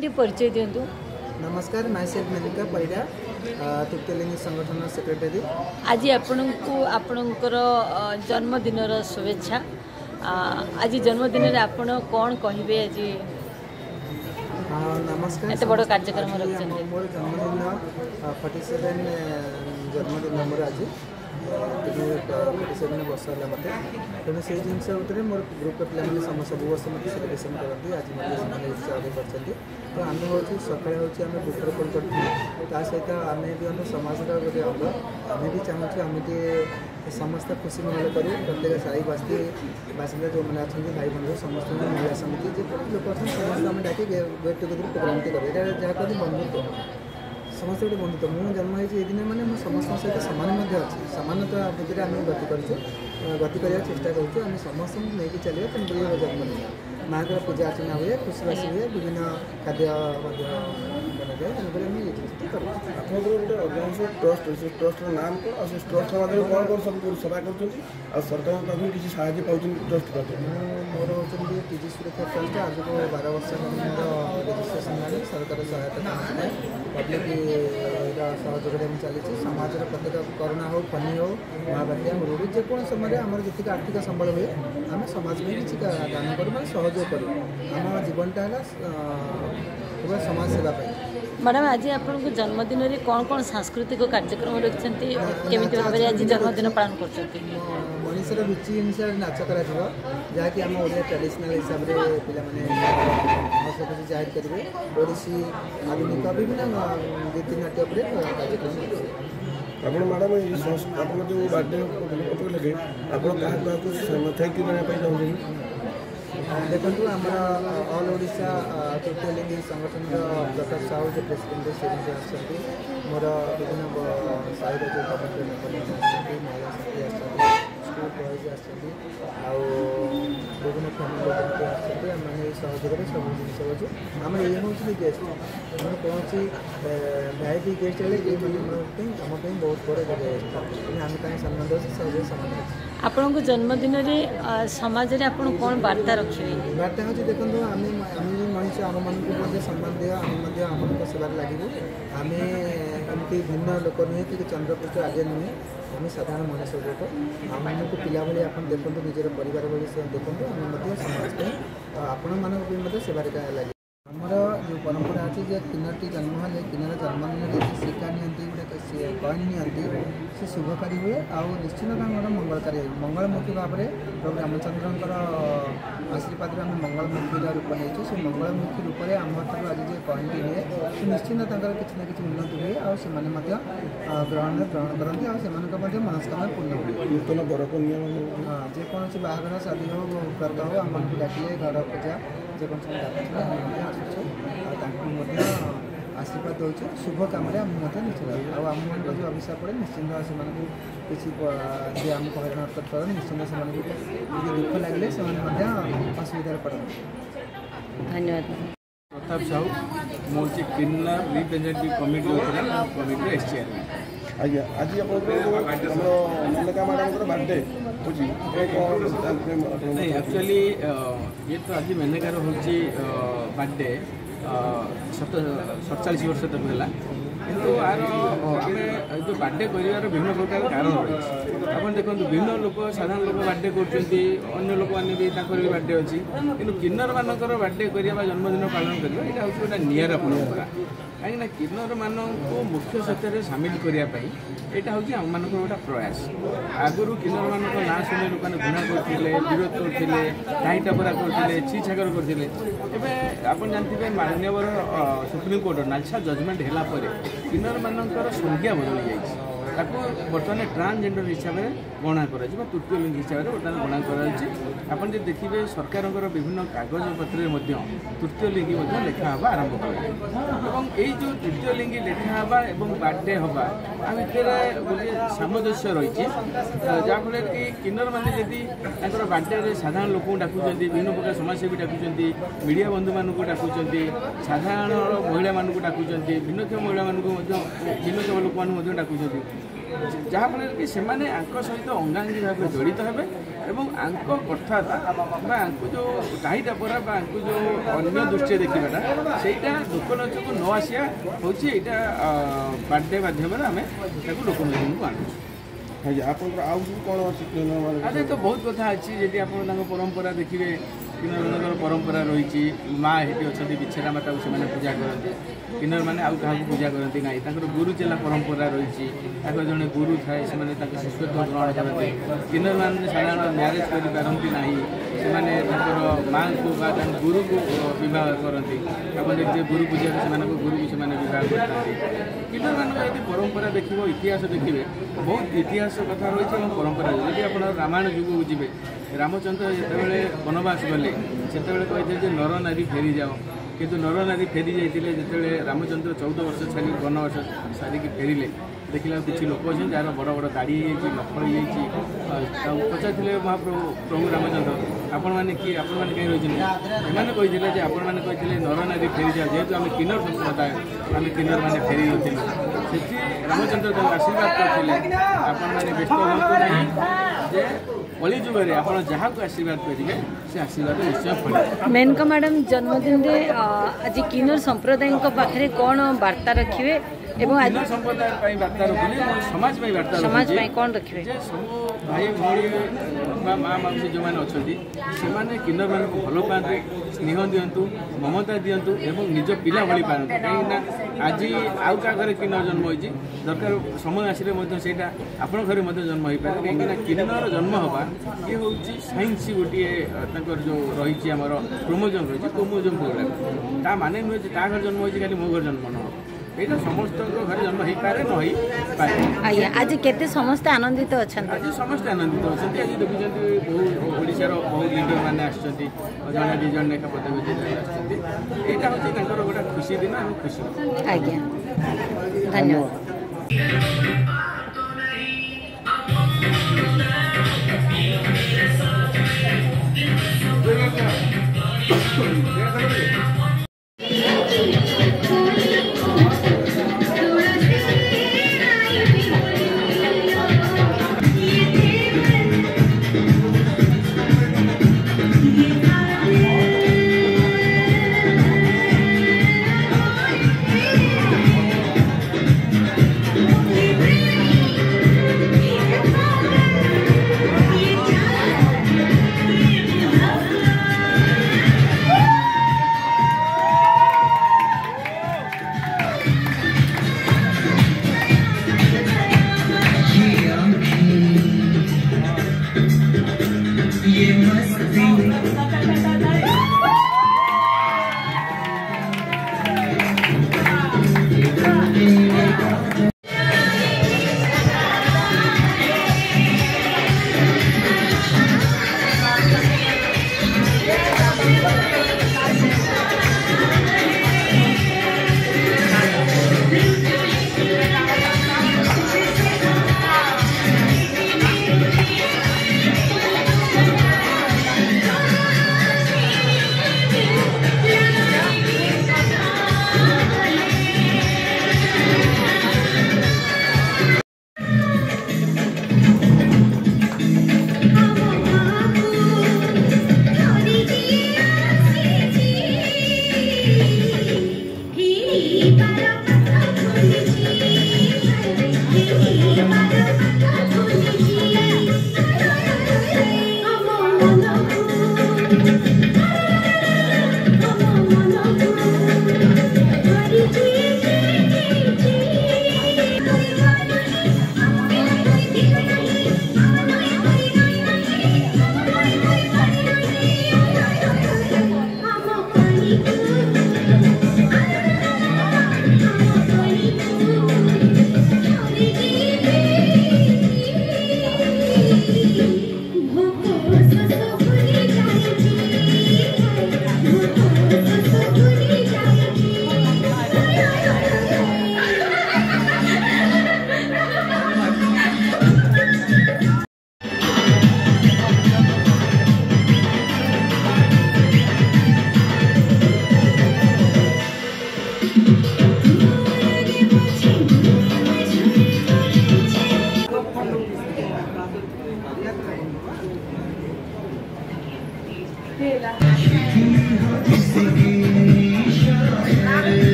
आपन परिचय दिंतु। नमस्कार, माय सेल्फ मेनिका परिडा, तृतीयलिंगी संगठन सेक्रेटरी। आज आपणकर जन्मदिन शुभेच्छा। आज जन्मदिन रे आपण कौन कहिबे? आज नमस्कार, एत बड़ कार्यक्रम रखछन। मोर जन्मदिन 47 जन्मदिन मोर आज 47 वर्ष है मत तेणु से जिन मोर ग्रुप पे सब वर्ष मत सेलिब्रेशन करती। आज उत्साह तो आम हूँ सकाल हूँ आम वृक्षरोपण कर सहित आम भी आम समाज गोटे अंग। आम भी चाहूँ आम समस्त खुशी मनल करूँ। प्रत्येक साई बस्ती बासिंदा जो मैंने अच्छा भाई बंधु समस्त महिला समिति जो लोक अच्छे समस्त आम डाक गेट टुगेदर प्रोग्राम करें जहाँ कहते बंधुत्व समस्त गोटे बंधुत्व। मुझे जन्म होती दिन मैंने समस्त सहित सामान अच्छी समानता भितर आम गति कर चेष्टा करें। समस्त नहीं चलिए तेणुक जन्मदिन माँ को पूजा अर्चना हुए, खुशबासी हुए, विभिन्न खाद्य बनाए तेणुक ट्रस्ट ट्रस्ट नाम कौन ट्रस्ट कौन कौन सब सेवा कर सरकार किसी साहय पाँच ट्रस्ट मोर होती टीजी सुरक्षा ट्रस्ट आज को 12 वर्ष रेजिट्रेसन है। सरकार सहायता पब्लिक सहयोग चली समाज प्रत्येक करोना हो फनी हो महाबात्या मरुड़ी जेको समय आम जी आर्थिक संबल हुए आम समाज में किसी दान करूँ सहयोग करूँ। आम जीवनटा है केवल समाज सेवा। मैडम आज आपको जन्मदिन रे कौन कौन सांस्कृतिक कार्यक्रम रखिंट केमी भाव में आज जन्मदिन पालन कर मनीषर रुचि अनुसार नाच कर जहाँकि आम ओडिया ट्रेडिशनल हिसाब से पे हस्तखुशी जाहिर करेंगे। ओडिशी आधुनिक विभिन्न गीतिनाट्य कार्यक्रम ଆପଣ ମ୍ୟାଡ଼ାମ୍ ଆପଣ ଯେଉଁ ବାର୍ଥଡେ ଲगे ଆପଣ କାହାକୁ ଥ୍ୟାଙ୍କ ୟୁ ଦେବା ପାଇଁ ଚାହୁଁଛନ୍ତି? देखो आमर ऑल ओडिशा तृतीयलिंगी संगठन प्रकाश साहू जो प्रेसिडेंट से मोर विभिन्न साहिर जो कमिटी महिला शक्ति स्कूल बॉयज विभिन्न फैमिली लोग आम सहयोग सब जिन आम ये हूँ गेस्ट आम कौन वीआईपी गेस्ट आम बहुत बड़े गेस्ट आम सम्मान दे सब सम्मान। आपन को जन्मदिन रे समाज रे आपन कौन वार्ता रखिए? वार्ता हूँ देखो आम मनुष्य आम मान सम्मान दिया आम सेवार लगे आम एमती भिन्न लोक नुहे कि चंद्रपृष्ठ आगे नुहे आम साधारण मनुष्य लोक आमको पिला भाई आप देखो निजर परिवार भाई देखो आम समाज आपण मान सेवार लगे। आमर जो परंपरा अच्छी जो किन्नरटी जन्म हेल्ले किन्नर जन्मदिन में सिक्का नि गोटे कॉइन नि से शुभकारी हुए आ निश्चित मंगलकारी मंगलमुखी भाव में प्रभु रामचंद्र आशीर्वाद आम मंगलमुखी रूप नहीं से मंगलमुखी रूप में आम आज जो कॉइन हुए निश्चित किसी ना कि उन्नति हुए आ ग्रहण करती आ मनस्कामना पूर्ण हुए। नूतन बरकन्या जेकोसी बाहर शादी हो व्रत हो आम डाकिले घर पूजा जेकोसी आशीर्वाद दूचे शुभ कम निश्चित आम जो अभिशाप पड़े निश्चिंत से किसी जी आम हईराण कर निश्चिंत से दुख लगे से असुविधा पड़े। धन्यवाद। प्रताप साहू मुझे किन्नर रिप्रेजेंटेटिव कमिटी एस चेयरमैन। आज्ञा आज मल्लिका मैडम बर्थडे नहीं एक्चुअली ये तो आज मेनकार हूँ बर्थडे 47 वर्ष तक है किंतु आर आम जो बर्थडे कर विभिन्न प्रकार कारण रही आप देखो विभिन्न लोक साधारण लोक बर्थडे कर लोक मैंने भी बर्थडे अच्छी कि किन्नर मानकर बर्थडे करवा जन्मदिन पालन करवा यहाँ हूँ गोटे निरा परंपरा कहीं किन्नर मान को मुख्य क्षेत्र सामिल करने यहाँ हूँ आम मान गोटे प्रयास। आगुरी किन्नर मान ना शुणे लोक घृणा करते विरोध करते टाई टापरा करते छि छाकर करते आप जानते मान्यवर सुप्रीम कोर्ट नालसा जजमेंट है किन्नर मानकर संज्ञा बदली जाइए बर्तमान ट्रांसजेंडर हिसाब से गणना कर तृतीय लिंग हिसाब से बर्तमान गणना कर देखिए सरकार विभिन्न कागज पत्र तृतीय लिंगी लेखा हाँ आरंभ कर जो तृतीय लिंगी लेखा हाँ और बर्थडे हवा आ भितर गोटे सामंजस्य रही जहाँफल कि किन्नर मैंने जदि बर्थडे साधारण लोक डाकुं विभिन्न प्रकार समाजसेवी डाकुं मीडिया बंधु मानक डाकुं साधारण महिला मानक डाकुं भिन्नक्षम महिला मानक भिन्नक्षम लोक डाकुं जहाँफल कि सहित अंगांगी भाव जड़ित हे ଏବଂ ଆଙ୍କ କଥାଟା ବା ଆଙ୍କୁ ଯେଉଁ ଚାହିଦା ପରା ବା ଆଙ୍କୁ ଯେଉଁ ଅନ୍ୟ ଦୃଷ୍ଟିରେ ଦେଖିବାଟା ସେଇଟା ଲୋକଲୋଚନକୁ ନ ଆସିବା ହେଉଛି ଏଇଟା ବାର୍ଥଡେ ମାଧ୍ୟମରେ ଆମେ ତାକୁ ଲୋକଲୋଚନକୁ ଆଣୁଛୁ। ଆପଣଙ୍କର ଆଉ ସବୁ କ'ଣ ଅଛି? ଆରେ ତ ବହୁତ କଥା ଅଛି। ଯଦି ଆପଣ ତାଙ୍କ ପରମ୍ପରା ଦେଖିବେ, କିନ୍ନରମାନଙ୍କର ପରମ୍ପରା ରହିଛି। ମା ହେଠି ଅଛନ୍ତି, ବିଛେରା ମାତାକୁ ସେମାନେ ପୂଜା କରନ୍ତି। କିନ୍ନରମାନେ ଆଉ କାହାକୁ ପୂଜା କରନ୍ତି ନାହିଁ। ତାଙ୍କର ଗୁରୁ ଚେଲା ପରମ୍ପରା ରହିଛି। ତାଙ୍କର ଜଣେ ଗୁରୁ ଥାଏ, ସେମାନେ ତାଙ୍କ ଶିଷ୍ୟତ୍ୱ ଗ୍ରହଣ କରନ୍ତି। କିନ୍ନରମାନେ ସାଧାରଣ ମ୍ୟାରେଜ୍ କରିପାରନ୍ତି ନାହିଁ। ସେମାନେ ତାଙ୍କର ମାଆଙ୍କୁ ବା ତାଙ୍କ ଗୁରୁକୁ ବିବାହ କରନ୍ତି। ଆପଣ ଦେଖିବେ ଗୁରୁ ପୂଜାରେ ସେମାନଙ୍କ ଗୁରୁକୁ ସେମାନେ ବିବାହ କରିଥାନ୍ତି। କିନ୍ନରମାନଙ୍କର ଯଦି ପରମ୍ପରା ଦେଖିବ, ଇତିହାସ ଦେଖିବେ, ବହୁତ ଇତିହାସ କଥା ରହିଛି ଏବଂ ପରମ୍ପରା ରହିଛି। ଯଦି ଆପଣ ରାମାୟଣ ଯୁଗକୁ ଯିବେ, ରାମଚନ୍ଦ୍ର ଯେତେବେଳେ ବନବାସ ଗଲେ ସେତେବେଳେ କହିଥିଲେ ଯେ ନର ନାରୀ ଫେରିଯାଅ। କିନ୍ତୁ ନର ନାରୀ ଫେରି ଯାଇଥିଲେ ଯେତେବେଳେ ରାମଚନ୍ଦ୍ର 14 ବର୍ଷ ଛାଡ଼ି ବନବାସ ସାରିକି ଫେରିଲେ, ଦେଖିଲା କିଛି ଲୋକ ଅଛନ୍ତି ଯାହାର ବଡ଼ ବଡ଼ ଦାଢ଼ି ହେଇଯାଇଛି, ନଖ ହେଇଯାଇଛି। ତାକୁ ପଚାରିଥିଲେ ମହାପ୍ରଭୁ ପ୍ରଭୁ ରାମଚନ୍ଦ୍ର, ଆପଣମାନେ କିଏ, ଆପଣମାନେ କାହିଁ ରହିଛନ୍ତି? ଏମାନେ କହିଥିଲେ ଯେ ଆପଣମାନେ କହିଥିଲେ ନର ନାରୀ ଫେରିଯାଅ, ଯେହେତୁ ଆମେ କିନ୍ନର ସମ୍ପ୍ରଦାୟ, ଆମେ କିନ୍ନରମାନେ ଫେରି ଯାଇଥିଲୁ। ସେଠି ରାମଚନ୍ଦ୍ର ତାଙ୍କୁ ଆଶୀର୍ବାଦ କରିଥିଲେ, ଆପଣମାନେ ବ୍ୟସ୍ତ ହୁଅନ୍ତୁ ନାହିଁ, ଯେ କଳି ଯୁଗରେ ଆପଣ ଯାହାକୁ ଆଶୀର୍ବାଦ କରିବେ ସେ ଆଶୀର୍ବାଦ ନିଶ୍ଚୟ ଫଳିବ। ମେନକା ମ୍ୟାଡ଼ାମ୍ ଜନ୍ମଦିନରେ ଆଜି କିନ୍ନର ସମ୍ପ୍ରଦାୟଙ୍କ ପାଖରେ କ'ଣ ବାର୍ତ୍ତା ରଖିବେ ଏବଂ କିନ୍ନର ସମ୍ପ୍ରଦାୟ ପାଇଁ ବାର୍ତ୍ତା ରଖୁନି, ସମାଜ ପାଇଁ ବାର୍ତ୍ତା ସମାଜ ରଖୁଛି ପାଇଁ କ'ଣ ରଖିବେ? ଯେ ସବୁ ଭାଇ ଭଉଣୀ ବା ମା ମାଉସୀ ଯେଉଁମାନେ ଅଛନ୍ତି ସେମାନେ କିନ୍ନରମାନଙ୍କୁ ଭଲ ପାଆନ୍ତୁ, ସ୍ନେହ ଦିଅନ୍ତୁ, ମମତା ଦିଅନ୍ତୁ ଏବଂ ନିଜ ପିଲା ଭଳି ପାଆନ୍ତୁ। କାହିଁକିନା ଆଜି ଆଉ କାହା ଘରେ କିନ୍ନର ଜନ୍ମ ହୋଇଛି, ଦରକାର ସମୟ ଆସିଲେ ମଧ୍ୟ ସେଇଟା ଆପଣଙ୍କ ଘରେ ମଧ୍ୟ ଜନ୍ମ ହୋଇପାରେ। କାହିଁକିନା କିନ୍ନର ଜନ୍ମ ହେବା ଇଏ ହେଉଛି ସାଇନ୍ସ, ଗୋଟିଏ ତାଙ୍କର ଯେଉଁ ରହିଛି ଆମର କ୍ରୋମୋଜୋମ୍ ରହିଛି, କ୍ରୋମୋଜୋମ୍ ପ୍ରୋଗ୍ରାମ। ତା ମାନେ ନୁହେଁ ଯେ ତା ଘରେ ଜନ୍ମ ହୋଇଛି ଖାଲି ମୋ ଘରେ ଜନ୍ମ ନ ହେବ, ଏଇଟା ସମସ୍ତଙ୍କ ଘରେ ଜନ୍ମ ହେଇପାରେ ନ ହେଇପାରେ। ଆଜ୍ଞା, ଆଜି କେତେ ସମସ୍ତେ ଆନନ୍ଦିତ ଅଛନ୍ତି? ଆଜି ସମସ୍ତେ ଆନନ୍ଦିତ ଅଛନ୍ତି। ଆଜି ଦେଖୁଛନ୍ତି ବହୁ ଓଡ଼ିଶାର ବହୁ ଲିଡରମାନେ ଆସିଛନ୍ତି, ଜଣେ ଦୁଇ ଜଣ ଲେଖା ପଦବୀ ବିଜେତାମାନେ ଆସିଛନ୍ତି। ଏଇଟା ହେଉଛି ତାଙ୍କର ଗୋଟେ ଖୁସି ଦିନ ଏବଂ ଖୁସି। ଆଜ୍ଞା, ଧନ୍ୟବାଦ।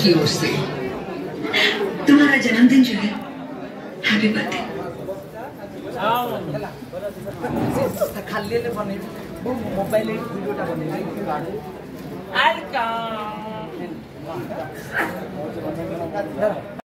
की ओर से तुम्हारा जन्मदिन जो है, हैप्पी बर्थडे। खाली बन मोबाइल वीडियोटा बन